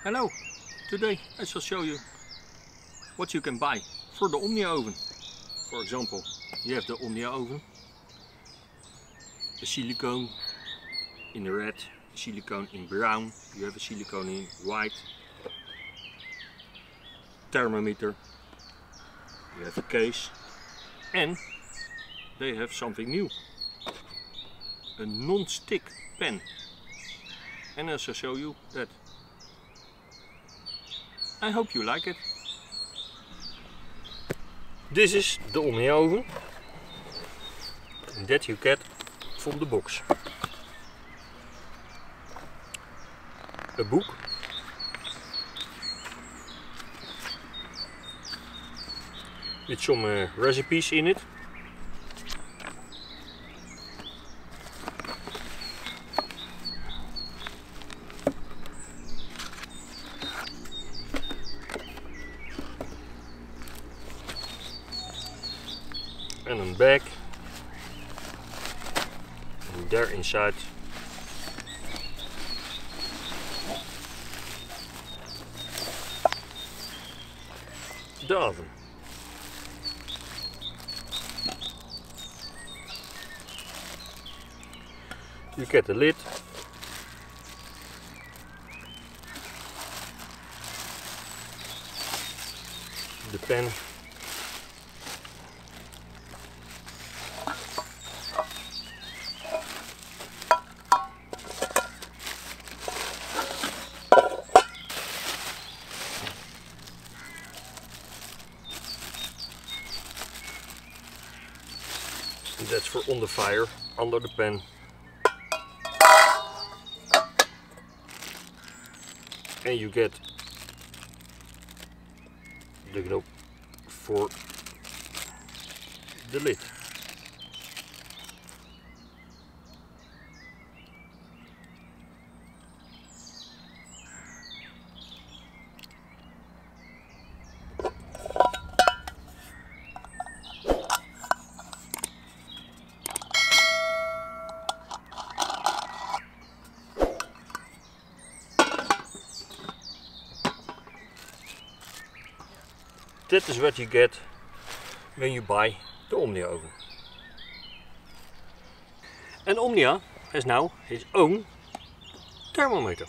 Hello, today I shall show you what you can buy for the Omnia oven. For example, you have the Omnia oven, a silicone in red, a silicone in brown, you have a silicone in white, thermometer, you have a case, and they have something new, a non-stick pan. And I shall show you that. I hope you like it. This is the Omnia oven that you get from the box. A book, with some recipes in it. And een bag, and there inside the oven. You get the lid, the pan, that's for on the fire, under the pan. And you get the knob for the lid. That is what you get when you buy the Omnia oven. And Omnia has now his own thermometer.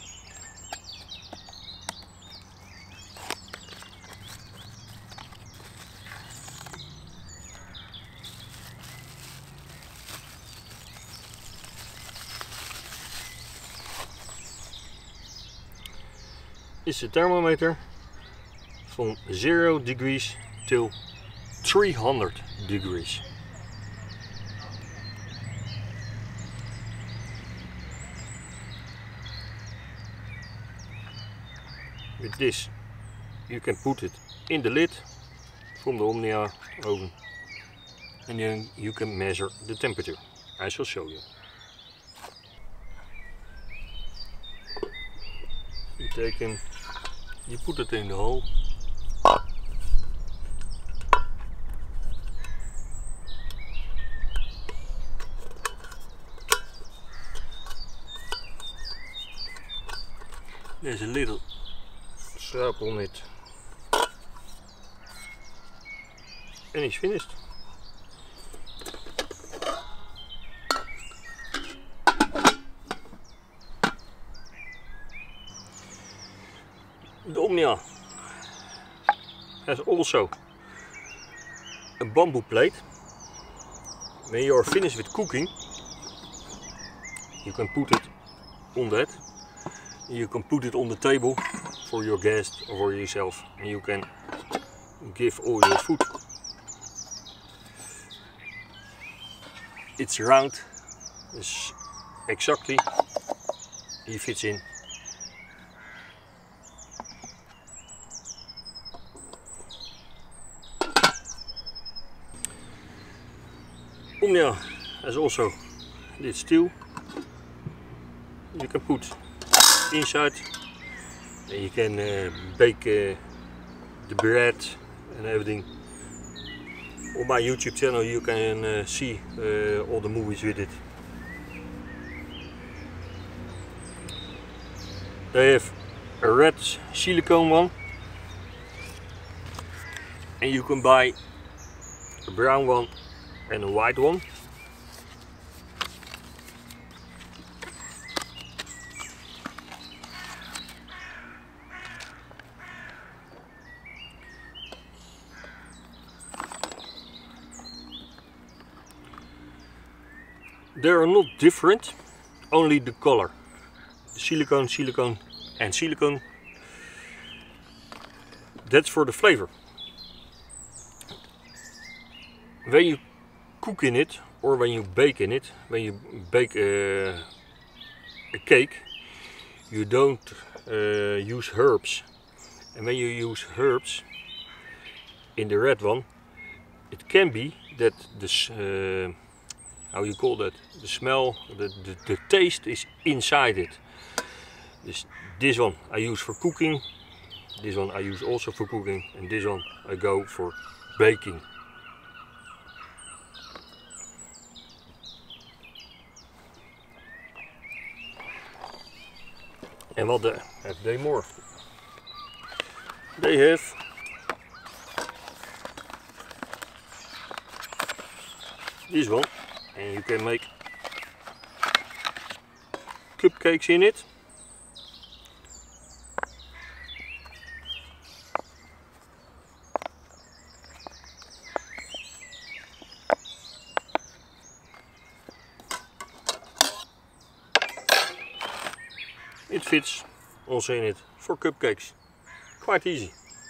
It's a thermometer from 0 degrees till 300 degrees. With this you can put it in the lid from the Omnia oven and then you can measure the temperature. I shall show you. You take him, you put it in the hole. There's a little strap on it and it's finished. The Omnia has also a bamboo plate. When you are finished with cooking, you can put it on that. You can put it on the table for your guest or for yourself, and you can give all your food. It's round, it's exactly, he fits in. Omnia has also this too. You can put inside, and you can bake the bread and everything. On my YouTube channel you can see all the movies with it. They have a red silicone one, and you can buy a brown one and a white one. They are not different, only the color. Silicone, silicone and silicone. That's for the flavor. When you cook in it, or when you bake in it, when you bake a cake, you don't use herbs. And when you use herbs in the red one, it can be that this how you call that, the smell, the taste is inside it. This one I use for cooking, this one I use also for cooking, and this one I go for baking. And what have they more? They have this one, and you can make cupcakes in it. It fits also in it for cupcakes. Quite easy.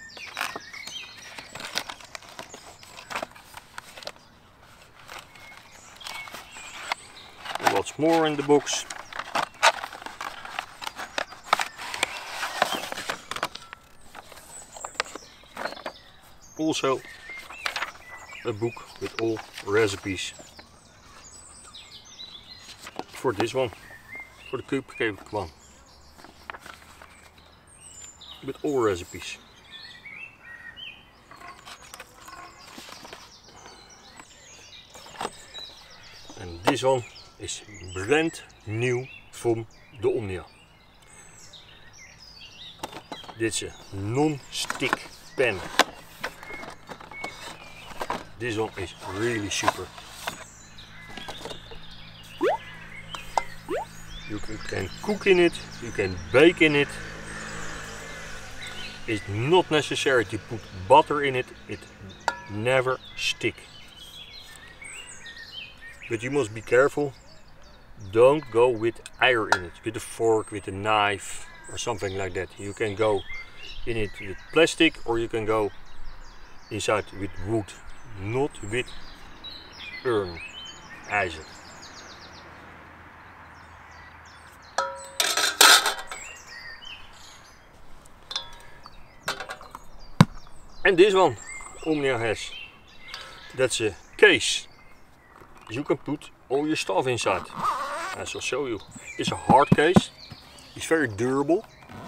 What's more in the box? Also a book with all recipes for this one, for the cupcake one, with all recipes. And this one is brand new from the Omnia. Dit is a non-stick pan. This one is really super. You can cook in it, you can bake in it. It's not necessary to put butter in it, it never sticks. But you must be careful. Don't go with iron in it, with a fork, with a knife or something like that. You can go in it with plastic, or you can go inside with wood, not with iron, ijzer. And this one Omnia has, that's a case. You can put all your stuff inside. I shall show you. It's a hard case. It's very durable.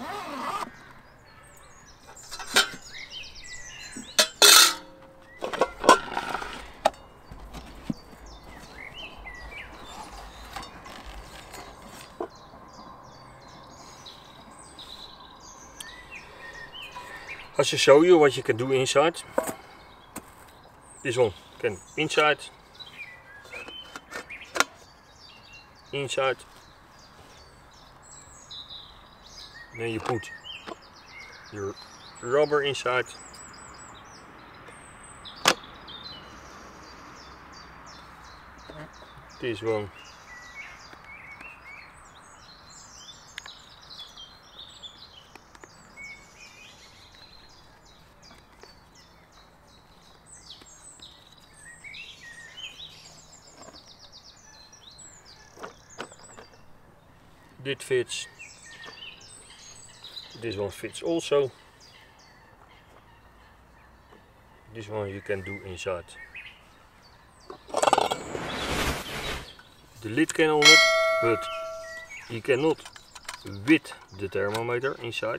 I shall show you what you can do inside. This one can inside. Then you put your rubber inside. This one. This fits. This one fits also. This one you can do inside. The lid can on it, but you cannot with the thermometer inside.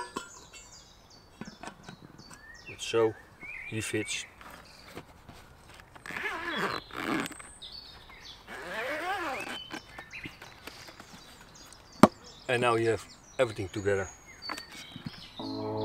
But so he fits. and now you have everything together.